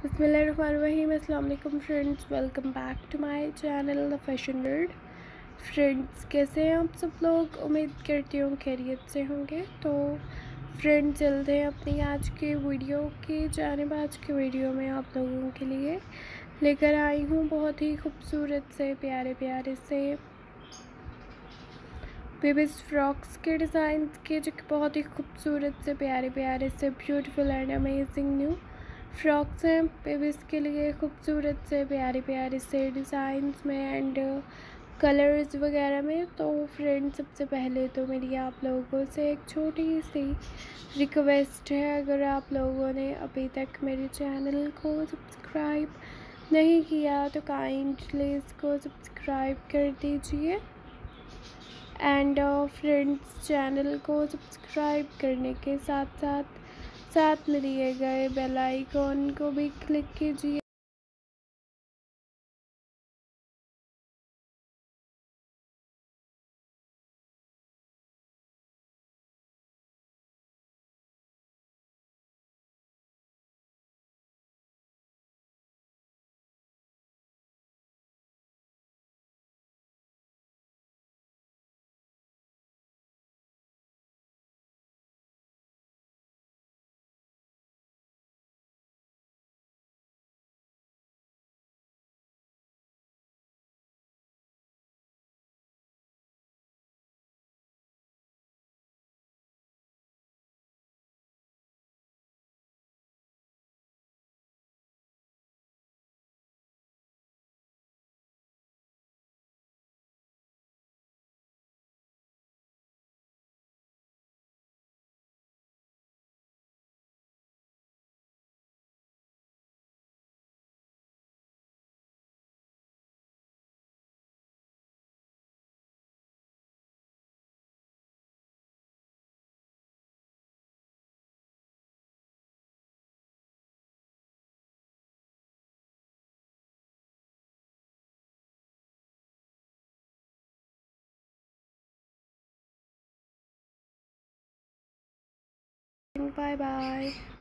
बिस्मिल्लाहिर्रहमानिर्रहीम। अस्सलाम वालेकुम friends, welcome back to my channel the fashion world. Friends, कैसे हैं आप सब लोग? उम्मीद करती हूँ खैरियत से होंगे। तो फ्रेंड्स, चलते हैं अपनी आज के वीडियो की जानिब। आज के वीडियो में आप लोगों के लिए लेकर आई हूँ बहुत ही खूबसूरत से प्यारे प्यारे से बेबीज़ फ्रॉक्स के डिज़ाइन के, जो कि बहुत ही खूबसूरत से प्यारे प्यारे से beautiful and amazing new frocks हैं बेबीज़ के लिए। खूबसूरत से प्यारे प्यारे से डिज़ाइंस में एंड कलर्स वगैरह में। तो फ्रेंड्स, सबसे पहले तो मेरी आप लोगों से एक छोटी सी रिक्वेस्ट है, अगर आप लोगों ने अभी तक मेरे चैनल को सब्सक्राइब नहीं किया तो काइंडली इसको सब्सक्राइब कर दीजिए एंड फ्रेंड्स, चैनल को सब्सक्राइब करने के साथ में दिए गए बेल आइकॉन को भी क्लिक कीजिए। Bye bye.